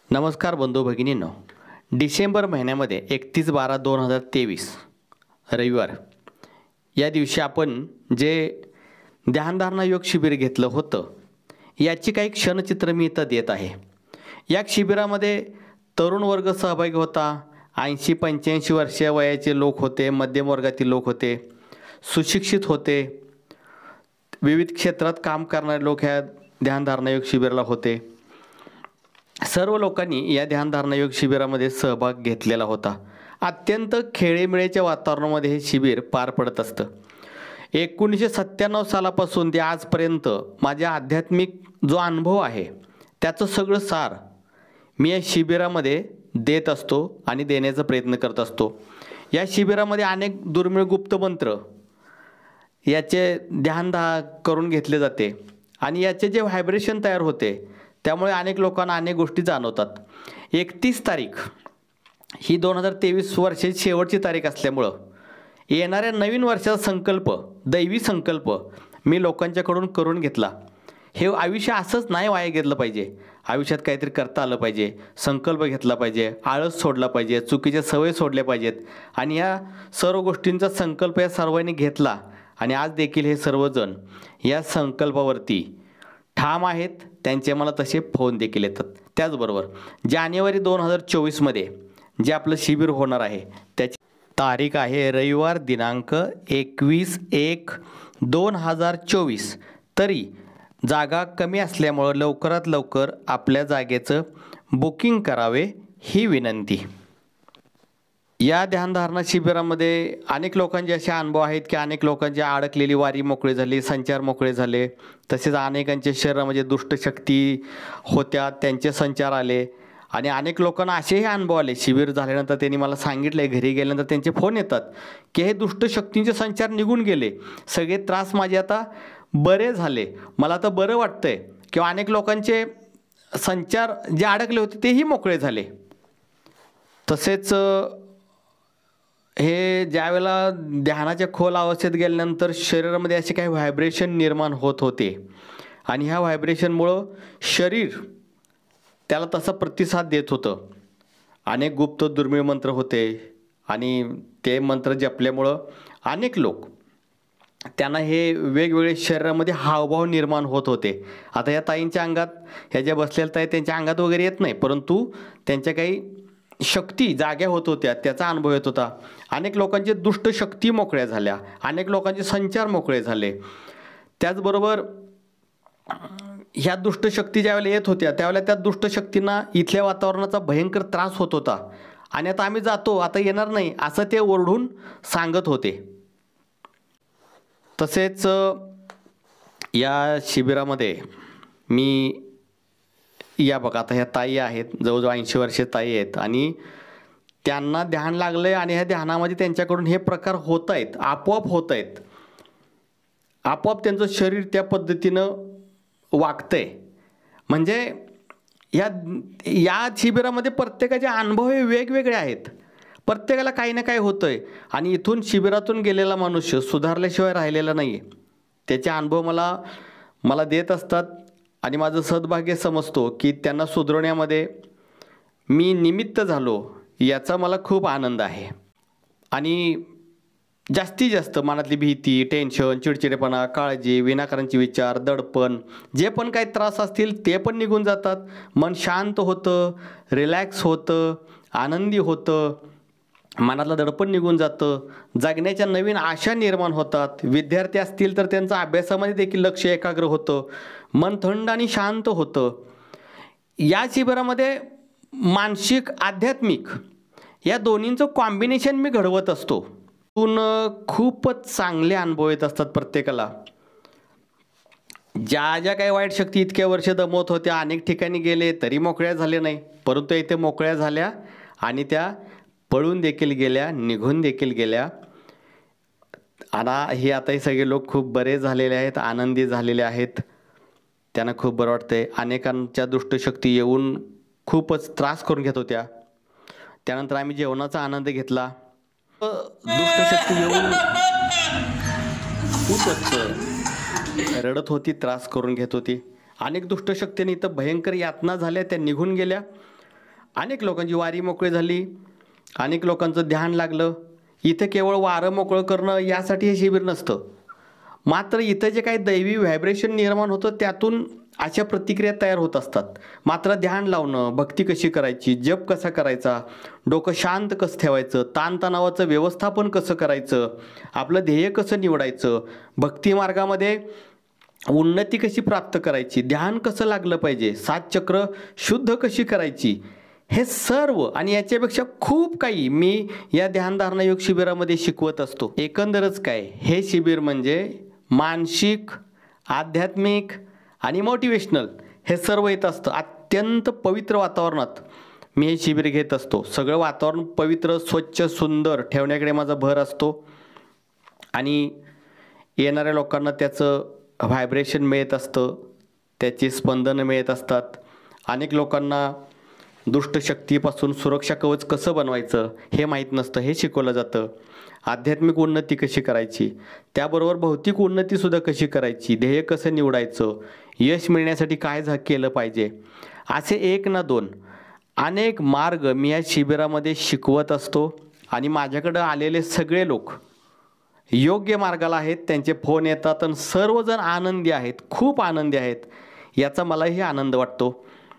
नमस्कार बंधू भगिनींनो, डिसेंबर महिन्यामध्ये 31/12/2023 रविवार या दिवशी आपण जे ध्यानधारणा योग शिबिर घेतलं होतं याची काही क्षणचित्र मी इथं देत आहे. या शिबिरामध्ये तरुण वर्ग सहभागी होता. 80-85 वर्षीय वयाचे लोक होते, मध्यम वर्गातील लोक होते, सुशिक्षित होते, विविध क्षेत्रात काम करणारे लोक ह्या ध्यानधारणा योग शिबिराला होते. सर्व लोकांनी या ध्यानधारणा योग शिबिरामध्ये सहभाग घेतलेला होता. अत्यंत खेळीमेळीच्या वातावरणामध्ये हे शिबिर पार पडत असतं. 1997 सालापासून ते आजपर्यंत माझ्या आध्यात्मिक जो अनुभव आहे त्याचं सगळं सार मी या शिबिरामध्ये देत असतो आणि देण्याचा प्रयत्न करत असतो. या शिबिरामध्ये अनेक दुर्मिळ गुप्त मंत्र याचे ध्यान करून घेतले जाते आणि याचे जे व्हायब्रेशन तयार होते त्यामुळे अनेक लोकांना अनेक गोष्टी जाणवतात. 31 तारीख ही 2023 वर्षाची शेवटची तारीख असल्यामुळं येणाऱ्या नवीन वर्षाचा संकल्प, दैवी संकल्प मी लोकांच्याकडून करून घेतला. हे आयुष्य असंच नाही वाया गेलं पाहिजे. आयुष्यात काहीतरी करता आलं पाहिजे, संकल्प घेतला पाहिजे, आळस सोडला पाहिजे, चुकीच्या सवयी सोडल्या पाहिजेत आणि या सर्व गोष्टींचा संकल्प या सर्वांनी घेतला आणि आज देखील हे सर्वजण या संकल्पावरती ठाम आहेत. त्यांचे मला तसे फोन देखील येतात. त्याचबरोबर जानेवारी 2024मध्ये जे आपलं शिबिर होणार आहे त्याची तारीख आहे रविवार दिनांक 21/1/2024. तरी जागा कमी असल्यामुळं लवकरात लवकर आपल्या जागेचं बुकिंग करावे ही विनंती. या ध्यानधारणा शिबिरामध्ये अनेक लोकांचे असे अनुभव आहेत की अनेक लोकांची अडकलेली वारी मोकळी झाली, संचार मोकळे झाले. तसेच अनेकांच्या शरीरामध्ये दुष्टशक्ती होत्या, त्यांचे संचार आले आणि अनेक लोकांना असेही अनुभव आले. शिबिर झाल्यानंतर त्यांनी मला सांगितलं, घरी गेल्यानंतर त्यांचे फोन येतात की हे दुष्टशक्तींचे संचार निघून गेले, सगळे त्रास माझे आता बरे झाले, मला आता बरं वाटतंय. किंवा अनेक लोकांचे संचार जे अडकले होते तेही मोकळे झाले. तसेच हे ज्यावेळेला ध्यानाच्या खोल अवस्थेत गेल्यानंतर शरीरामध्ये असे काही व्हायब्रेशन निर्माण होत होते आणि ह्या व्हायब्रेशनमुळं शरीर त्याला तसा प्रतिसाद देत होतं. अनेक गुप्त दुर्मिळ मंत्र होते आणि ते मंत्र जपल्यामुळं अनेक लोक त्यांना हे वेगवेगळे शरीरामध्ये हावभाव निर्माण होत होते. आता या ताईंच्या अंगात, ह्या ज्या बसलेल्या ताई त्यांच्या अंगात वगैरे येत नाही, परंतु त्यांच्या काही शक्ती जाग्या होत होत्या, त्याचा अनुभव येत होता. अनेक लोकांचे दुष्ट शक्ती मोकळ्या झाल्या, अनेक लोकांचे संचार मोकळे झाले. त्याचबरोबर ह्या दुष्टशक्ती ज्यावेळेला येत होत्या त्यावेळेला त्या दुष्टशक्तींना इथल्या वातावरणाचा भयंकर त्रास होत होता आणि आता आम्ही जातो, आता येणार नाही असं ते ओरडून सांगत होते. तसेच या शिबिरामध्ये मी या बघा, आता ह्या ताई आहेत, जवळजवळ 80 वर्षे ताई आहेत आणि त्यांना ध्यान लागलं आहे आणि ह्या ध्यानामध्ये त्यांच्याकडून हे प्रकार होत आहेत, आपोआप होत आहेत. आपोआप त्यांचं शरीर त्या पद्धतीनं वागतंय. म्हणजे या शिबिरामध्ये प्रत्येकाचे अनुभव हे वेगवेगळे आहेत. प्रत्येकाला काही ना काही होतं आहे आणि इथून शिबिरातून गेलेला मनुष्य सुधारल्याशिवाय राहिलेला नाही आहे. त्याचे अनुभव मला देत असतात आणि माझं सद्भाग्य समजतो की त्यांना सुधारण्यामध्ये मी निमित्त झालो, याचा मला खूप आनंद आहे. आणि जास्तीत जास्त मनातली भीती, टेन्शन, चिडचिडेपणा, काळजी, विनाकारणचे विचार, दडपण, जे पण काही त्रास असतील ते पण निघून जातात. मन शांत होतं, रिलॅक्स होतं, आनंदी होतं, मनातलं दडपण निघून जातं, जगण्याच्या नवीन आशा निर्माण होतात. विद्यार्थी असतील तर त्यांचं अभ्यासामध्ये देखील लक्ष एकाग्र होतं, मन थंड आणि शांत होतं. या शिबिरामध्ये मानसिक, आध्यात्मिक या दोन्हींचं कॉम्बिनेशन मी घडवत असतो. खूपच चांगले अनुभव येत असतात प्रत्येकाला. ज्या काही वाईट शक्ती इतक्या वर्ष दमवत होत्या, अनेक ठिकाणी गेले तरी मोकळ्या झाल्या नाही, परंतु इथे मोकळ्या झाल्या आणि त्या पळून देखील गेल्या, निघून देखील गेल्या. आणि हे आता हे सगळे लोक खूप बरे झालेले आहेत, आनंदी झालेले आहेत, त्यांना खूप बरं वाटतंय. अनेकांच्या दुष्टशक्ती येऊन खूपच त्रास करून घेत होत्या. त्यानंतर आम्ही जेवणाचा आनंद घेतला. दुष्टशक्ती येऊन खूपच रडत होती, त्रास करून घेत होती. अनेक दुष्टशक्तीने इथं भयंकर यातना झाल्या, त्या निघून गेल्या. अनेक लोकांची वारी मोकळी झाली, अनेक लोकांचं ध्यान लागलं. इथं केवळ वारं मोकळं करणं यासाठी हे शिबिर नसतं, मात्र इथं जे काही दैवी व्हायब्रेशन निर्माण होतं त्यातून अशा प्रतिक्रिया तयार होत असतात. मात्र ध्यान लावणं, भक्ती कशी करायची, जप कसा करायचा, डोकं शांत कसं ठेवायचं, ताणतणावाचं व्यवस्थापन कसं करायचं, आपलं ध्येय कसं निवडायचं, भक्ती मार्गामध्ये उन्नती कशी प्राप्त करायची, ध्यान कसं लागलं पाहिजे, 7 चक्र शुद्ध कशी करायची, हे सर्व आणि याच्यापेक्षा खूप काही मी या ध्यानधारणा योग शिबिरामध्ये शिकवत असतो. एकंदरच काय, हे शिबिर म्हणजे मानसिक, आध्यात्मिक आणि मोटिवेशनल हे सर्व येत असतं. अत्यंत पवित्र वातावरणात मी हे शिबिर घेत असतो. सगळं वातावरण पवित्र, स्वच्छ, सुंदर ठेवण्याकडे माझा भर असतो आणि येणाऱ्या लोकांना त्याचं व्हायब्रेशन मिळत असतं, त्याची स्पंदनं मिळत असतात. अनेक लोकांना दुष्टशक्तीपासून सुरक्षा कवच कसं बनवायचं हे माहीत नसतं, हे शिकवलं जातं. आध्यात्मिक उन्नती कशी करायची, त्याबरोबर भौतिक उन्नतीसुद्धा कशी करायची, ध्येय कसं निवडायचं, यश मिळण्यासाठी काय केलं पाहिजे, असे 1 ना 2 अनेक मार्ग मी या शिबिरामध्ये शिकवत असतो. आणि माझ्याकडं आलेले सगळे लोक योग्य मार्गाला आहेत, त्यांचे फोन येतात आणि सर्वजण आनंदी आहेत, खूप आनंदी आहेत. याचा मलाही आनंद वाटतो.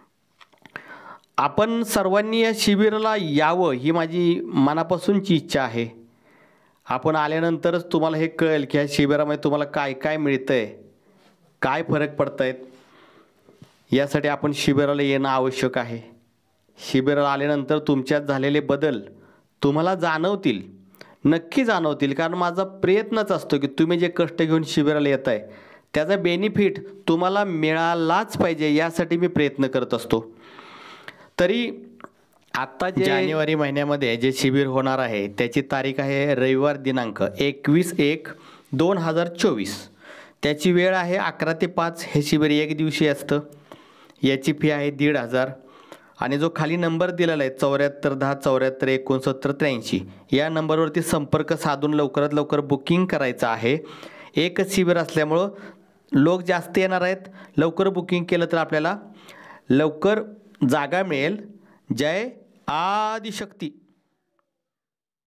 आपण सर्वांनी या शिबिराला यावं ही माझी मनापासूनची इच्छा आहे. आपण आल्यानंतरच तुम्हाला हे कळेल की ह्या शिबिरामध्ये तुम्हाला काय काय मिळतंय, काय फरक पडत आहेत. यासाठी आपण शिबिराला येणं आवश्यक आहे. शिबिराला आल्यानंतर तुमच्यात झालेले बदल तुम्हाला जाणवतील, नक्की जाणवतील. कारण माझा प्रयत्नच असतो की तुम्ही जे कष्ट घेऊन शिबिराला येत आहे त्याचा बेनिफिट तुम्हाला मिळालाच पाहिजे, यासाठी मी प्रयत्न करत असतो. तरी आत्ता जे जानेवारी महिन्यामध्ये जे शिबिर होणार आहे त्याची तारीख आहे रविवार दिनांक 21/1/2024. त्याची वेळ आहे 11 ते 5. हे शिबिर 1 दिवशी असतं. याची फी आहे 1,500. आणि जो खाली नंबर दिलेला आहे 7410746983 या नंबरवरती संपर्क साधून लवकरात लवकर बुकिंग करायचं आहे. एकच शिबिर असल्यामुळं लोक जास्त येणार आहेत. लवकर बुकिंग केलं तर आपल्याला लवकर जागा मिळेल. जय आदिशक्ती.